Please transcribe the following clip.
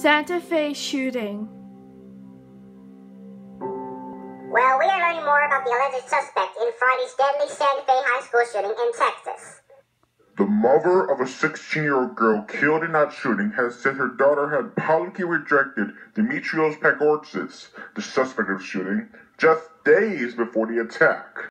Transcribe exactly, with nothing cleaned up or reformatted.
Santa Fe shooting. Well, we are learning more about the alleged suspect in Friday's deadly Santa Fe high school shooting in Texas. The mother of a sixteen-year-old girl killed in that shooting has said her daughter had publicly rejected Dimitrios Pagortzis, the suspect of the shooting, just days before the attack.